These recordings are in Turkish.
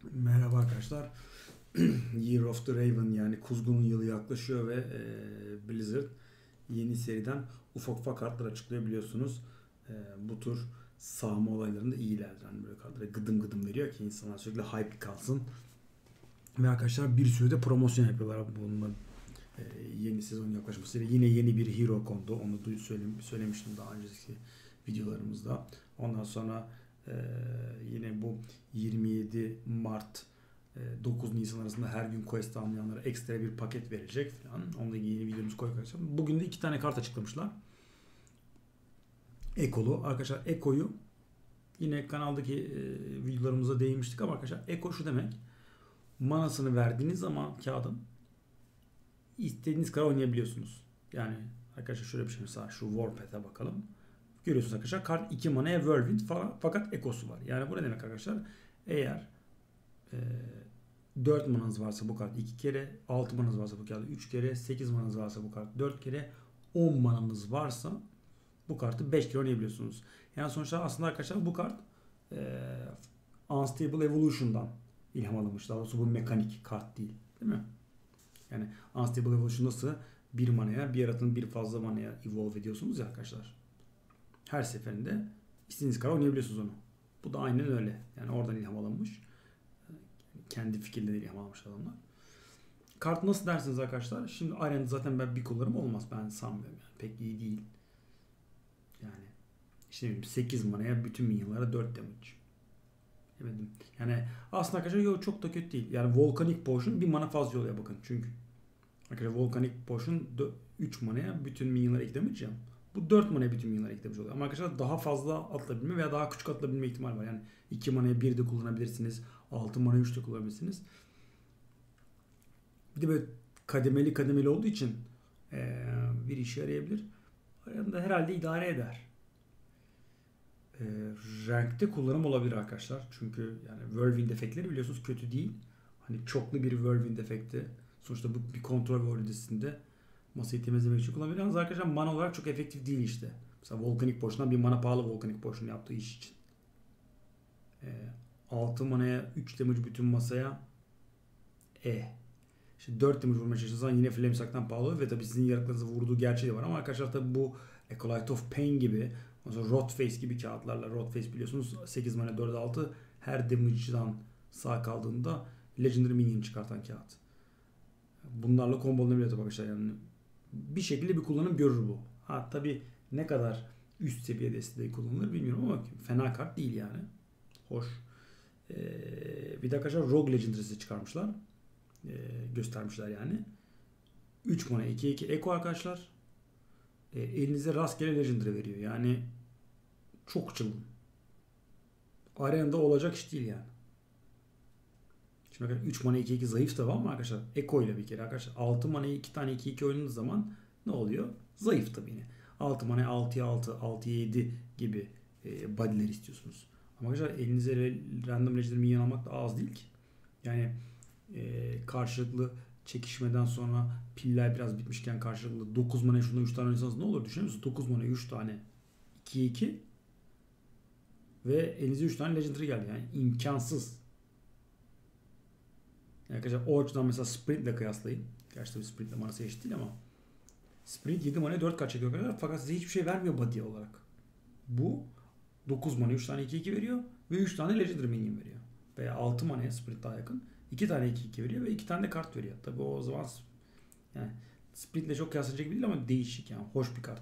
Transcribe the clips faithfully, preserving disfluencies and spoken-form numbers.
Merhaba arkadaşlar. Year of the Raven yani Kuzgun'un yılı yaklaşıyor ve e, Blizzard yeni seriden ufak ufak kartlar açıklıyor biliyorsunuz. E, bu tür sağma olaylarında iyilerdir. Hani böyle kartlara gıdım gıdım veriyor ki insanlar sürekli hype kalsın. Ve arkadaşlar bir sürü de promosyon yapıyorlar bununla. E, yeni sezon yaklaşmasıyla yine yeni bir hero kondu. Onu duy- söylem- söylemiştim daha önceki videolarımızda. Ondan sonra e, yine bu yirmi yedi Mart dokuz Nisan arasında her gün quest almayanlara ekstra bir paket verecek falan. Onunla ilgili yeni videomuz koyacağız. Bugün de iki tane kart açıklamışlar. Ekolu. Arkadaşlar Eko'yu yine kanaldaki e, videolarımıza değinmiştik ama arkadaşlar Eko şu demek. Manasını verdiğiniz zaman kağıdın istediğiniz kadar oynayabiliyorsunuz. Yani arkadaşlar şöyle bir şey mesela şu Warpath'e bakalım. Görüyorsunuz arkadaşlar kart iki manaya Whirlwind falan fakat ekosu var. Yani bu ne demek arkadaşlar? Eğer e, dört mananız varsa bu kart iki kere, altı mananız varsa bu kart üç kere, sekiz mananız varsa bu kart dört kere, on mananız varsa bu kartı beş kere oynayabiliyorsunuz. Yani sonuçta aslında arkadaşlar bu kart e, Unstable Evolution'dan ilham alınmış. Daha doğrusu bu mekanik kart değil. Değil mi? Yani Unstable Evolution nasıl bir manaya, bir yaratığın bir fazla manaya evolve ediyorsunuz ya arkadaşlar. Her seferinde istediğiniz kadar oynayabiliyorsunuz onu. Bu da aynen öyle. Yani oradan ilham alınmış. Kendi fikirleri ilham almış adamlar. Kart nasıl dersiniz arkadaşlar? Şimdi Arena'da zaten ben bir kullanım olmaz. Ben sanmıyorum yani. Pek iyi değil. Yani işte sekiz manaya bütün minyonlara dört damage. Demedim. Yani aslında arkadaşlar yok çok da kötü değil. Yani Volcanic Potion bir mana fazla oluyor bakın. Çünkü arkadaşlar Volcanic Potion üç manaya bütün minyonlara iki damage ya. Bu dört manaya bütün minyonlara iki damage oluyor. Ama arkadaşlar daha fazla atılabilme veya daha küçük atılabilme ihtimali var. Yani iki manaya bir de kullanabilirsiniz. altı manaya üç de kullanabilirsiniz. Bir de böyle kademeli kademeli olduğu için ee, bir işe yarayabilir. Arada herhalde idare eder. E, Rank'te kullanım olabilir arkadaşlar. Çünkü yani Whirlwind efektleri biliyorsunuz kötü değil. Hani çoklu bir Whirlwind efekti. Sonuçta bu bir kontrol valisinde masayı temizlemek için kullanılabilir. Yalnız arkadaşlar mana olarak çok efektif değil işte. Mesela Volcanic Potion'dan bir mana pahalı Volcanic Potion yaptığı iş için. E, altı manaya üç damage bütün masaya E. İşte dört damage vurmaya çalışırsan yine Flamesak'tan pahalı oluyor ve tabii sizin yaratıklarınızı vurduğu gerçeği de var ama arkadaşlar tabii bu Acolyte of Pain gibi mesela Rotface gibi kağıtlarla Rotface biliyorsunuz sekiz mana dört altı her damage'dan sağ kaldığında Legendary Minion çıkartan kağıt. Bunlarla kombolanabiliyor tabii arkadaşlar yani bir şekilde bir kullanım görür bu. Ha tabii ne kadar üst seviye desteği kullanılır bilmiyorum ama fena kart değil yani. Hoş. Ee, bir de arkadaşlar Rogue Legendary'si çıkarmışlar. Ee, göstermişler yani. üç mana iki iki Eko arkadaşlar. E, elinize rastgele Legendary veriyor. Yani çok çılgın. Arenada olacak iş değil yani. Şimdi üç mana iki iki zayıf tabi ama arkadaşlar Eko ile bir kere arkadaşlar altı manayı iki tane iki iki oynadığınız zaman ne oluyor? Zayıf tabi yine. altı manaya altıya altı, altıya yedi gibi e, body'ler istiyorsunuz. Ama arkadaşlar elinize random legendary minyon almak da az değil ki. Yani e, karşılıklı çekişmeden sonra piller biraz bitmişken karşılıklı dokuz mana şundan üç tane oynasanız ne olur düşünüyor musunuz? dokuz mana üç tane iki iki ve elinize üç tane legendary geldi. Yani imkansız. Yani arkadaşlar o açıdan mesela Sprint ile kıyaslayın. Gerçi tabii Sprint ile manası eşit değil ama Sprint yedi manaya dört kaç çekiyor arkadaşlar. Fakat size hiçbir şey vermiyor body olarak. Bu dokuz manaya üç tane iki iki veriyor ve üç tane legendary minion veriyor. Veya altı manaya Sprint daha yakın. iki tane iki iki veriyor ve iki tane de kart veriyor. Tabii o zaman yani Sprint ile çok kıyaslanacak gibi değil ama değişik yani. Hoş bir kart.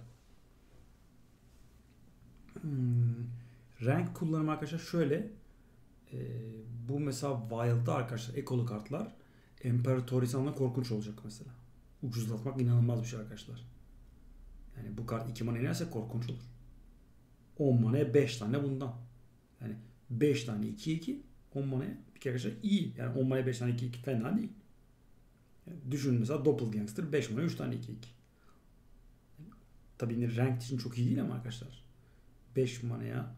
Hmm. Rank kullanımı arkadaşlar şöyle. Ee, bu mesela Wild'da arkadaşlar ekolu kartlar Imperatorisan'la korkunç olacak mesela. Ucuzlatmak inanılmaz bir şey arkadaşlar. Yani bu kart iki mana inerse korkunç olur. on manaya beş tane bundan. Yani beş tane iki iki on manaya bir kere arkadaşlar iyi. Yani on manaya beş tane iki iki fena değil. Yani düşünün mesela Doppelgangster beş manaya üç tane iki iki. Yani, tabii rank için çok iyi değil ama arkadaşlar. beş manaya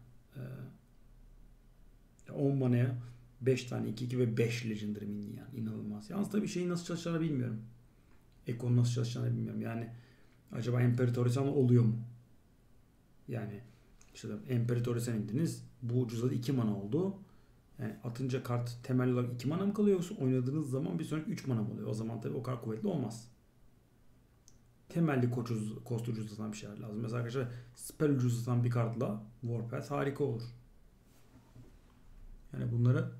e, on manaya beş tane iki iki ve beş Legendary Minion yani inanılmaz. Yalnız tabii şeyin nasıl çalışacağını bilmiyorum. Ekon nasıl çalışacağını bilmiyorum. Yani acaba Imperatorisan oluyor mu? Yani işte Imperatorisan indiniz. Bu ucuzladı iki mana oldu. Yani atınca kart temel olarak iki mana mı kalıyor yoksa oynadığınız zaman bir sonraki üç mana mı oluyor? O zaman tabii o kadar kuvvetli olmaz. Temelli koç ucuz, kost ucuzlatan bir şeyler lazım. Mesela arkadaşlar spell ucuzlatan bir kartla Warpath harika olur. Yani bunları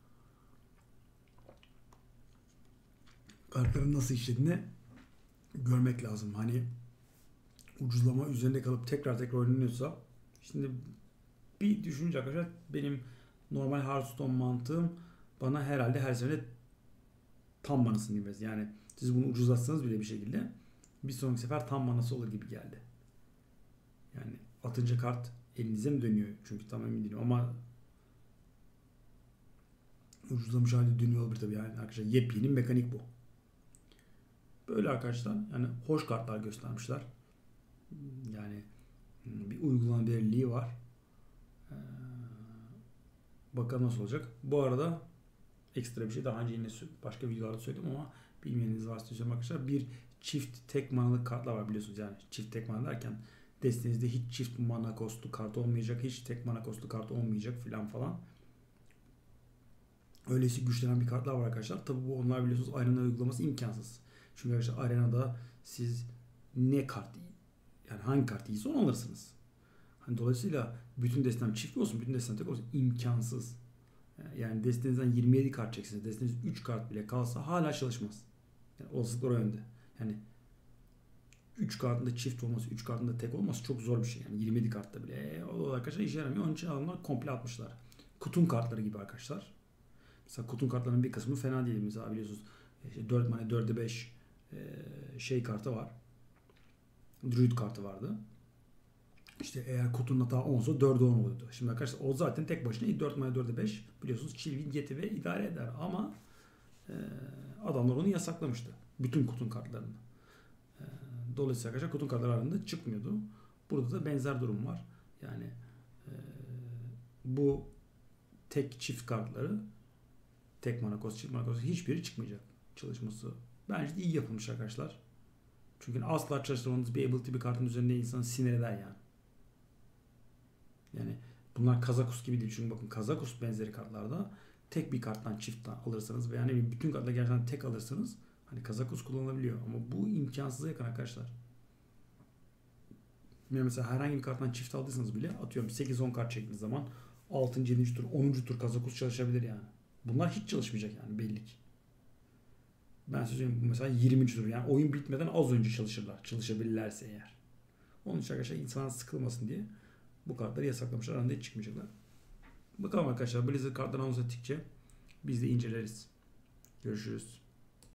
kartların nasıl işlediğini görmek lazım. Hani ucuzlama üzerinde kalıp tekrar tekrar oynanıyorsa şimdi bir düşünce arkadaşlar benim normal Hearthstone mantığım bana herhalde her sene tam manasını vermez. Yani siz bunu ucuzlatsanız bile bir şekilde bir sonraki sefer tam manası olur gibi geldi. Yani atınca kart elinize mi dönüyor? Çünkü tam emin değilim ama ucuzlamış halde dönüyor olabilir tabii yani arkadaşlar yepyeni mekanik bu. Böyle arkadaşlar yani hoş kartlar göstermişler. Yani bir uygulanabilirliği var. Ee, bakalım nasıl olacak. Bu arada ekstra bir şey daha önce yine başka videolarda söyledim ama bilmeyeniniz varsa söyleyeyim arkadaşlar. Bir çift tek manalı kartlar var biliyorsunuz yani çift tek mana derken destenizde hiç çift mana kostlu kart olmayacak, hiç tek mana kostlu kart olmayacak filan falan. Öyleyse güçlenen bir kartlar var arkadaşlar. Tabi bu onlar biliyorsunuz arena uygulaması imkansız. Çünkü arkadaşlar arenada siz ne kart yani hangi kart iyiyse onu alırsınız. Hani dolayısıyla bütün destem çift olsun, bütün destem tek olsun imkansız. Yani destenizden yirmi yedi kart çeksiniz. Desteniz üç kart bile kalsa hala çalışmaz. Yani olasılıklar o yönde. Yani üç kartında çift olması, üç kartında tek olması çok zor bir şey. Yani yirmi yedi kartta bile. E, o da arkadaşlar işe yaramıyor. Onun için adamlar komple atmışlar. Kutun kartları gibi arkadaşlar. Mesela kutun kartlarının bir kısmı fena değil. Mesela biliyorsunuz işte dört mana dörde beş e, şey kartı var. Druid kartı vardı. İşte eğer kutunun hata onsa dörde on oluyordu. Şimdi arkadaşlar o zaten tek başına dört mana dörde beş biliyorsunuz Chilwin Yeti ve idare eder ama e, adamlar onu yasaklamıştı. Bütün kutun kartlarını. E, dolayısıyla arkadaşlar kutun kartları arasında çıkmıyordu. Burada da benzer durum var. Yani e, bu tek çift kartları tek mana kost, çift mana kost hiçbiri çıkmayacak çalışması. Bence de iyi yapılmış arkadaşlar. Çünkü asla çalıştırmanız bir ability bir kartın üzerinde insanı sinir eder yani. Yani bunlar Kazakus gibi değil. Çünkü bakın Kazakus benzeri kartlarda tek bir karttan çift alırsanız veya yani bütün kartlar gerçekten tek alırsanız hani Kazakus kullanılabiliyor. Ama bu imkansıza yakın arkadaşlar. Yani mesela herhangi bir karttan çift aldıysanız bile atıyorum sekiz on kart çektiğiniz zaman altıncı yedinci tur onuncu tur Kazakus çalışabilir yani. Bunlar hiç çalışmayacak yani belli ki. Ben söyleyeyim mesela yirminci tur yani oyun bitmeden az önce çalışırlar. Çalışabilirlerse eğer. Onun için arkadaşlar insanlar sıkılmasın diye bu kartları yasaklamışlar. Aranda hiç çıkmayacaklar. Bakalım arkadaşlar Blizzard kartları anons ettikçe biz de inceleriz. Görüşürüz.